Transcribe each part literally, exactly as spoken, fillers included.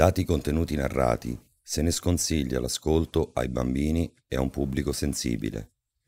Dati i contenuti narrati, se ne sconsiglia l'ascolto ai bambini e a un pubblico sensibile.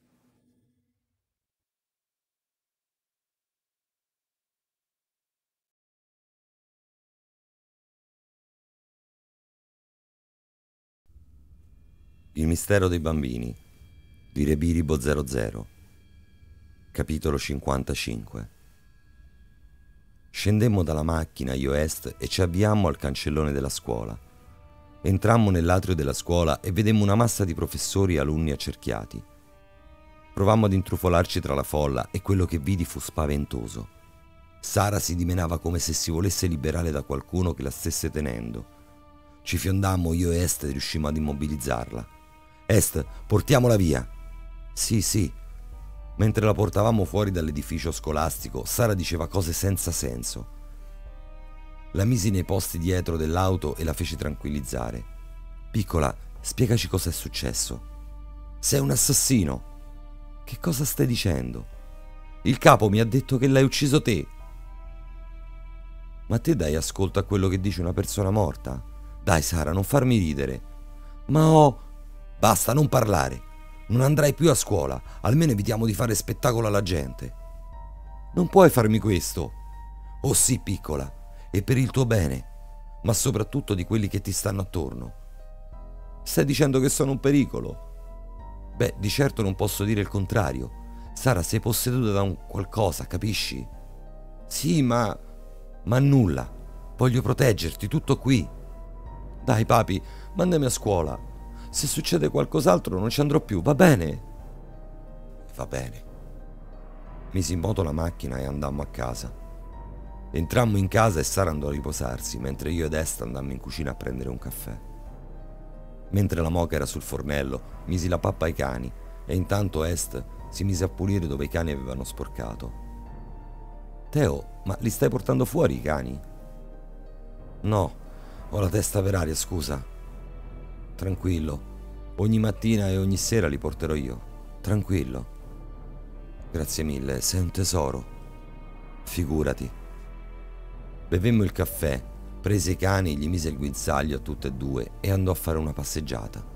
Il mistero dei bambini di Rebiribo zero zero. Capitolo cinquantacinque. Scendemmo dalla macchina io e Est e ci avviammo al cancellone della scuola. Entrammo nell'atrio della scuola e vedemmo una massa di professori e alunni accerchiati. Provammo ad intrufolarci tra la folla e quello che vidi fu spaventoso. Sara si dimenava come se si volesse liberare da qualcuno che la stesse tenendo. Ci fiondammo io e Est e riuscimmo ad immobilizzarla. Est, portiamola via! Sì, sì. Mentre la portavamo fuori dall'edificio scolastico, Sara diceva cose senza senso. La misi nei posti dietro dell'auto e la feci tranquillizzare. Piccola, spiegaci cosa è successo. Sei un assassino! Che cosa stai dicendo? Il capo mi ha detto che l'hai ucciso te. Ma te dai ascolto a quello che dice una persona morta? Dai Sara, non farmi ridere. Ma ho... Basta, non parlare. Non andrai più a scuola, almeno evitiamo di fare spettacolo alla gente. Non puoi farmi questo. Oh sì, piccola, e per il tuo bene, ma soprattutto di quelli che ti stanno attorno. Stai dicendo che sono un pericolo? Beh, di certo non posso dire il contrario. Sara, sei posseduta da un qualcosa, capisci? Sì, ma... ma nulla. Voglio proteggerti, tutto qui. Dai, papi, mandami a scuola. Se succede qualcos'altro non ci andrò più, va bene? Va bene. Misi in moto la macchina e andammo a casa. Entrammo in casa e Sara andò a riposarsi, mentre io ed Est andammo in cucina a prendere un caffè. Mentre la moca era sul fornello, misi la pappa ai cani e intanto Est si mise a pulire dove i cani avevano sporcato. Teo, ma li stai portando fuori i cani? No, ho la testa per aria, scusa. Tranquillo, ogni mattina e ogni sera li porterò io. Tranquillo. Grazie mille, sei un tesoro. Figurati. Bevemmo il caffè, prese i cani, gli mise il guinzaglio a tutte e due e andò a fare una passeggiata.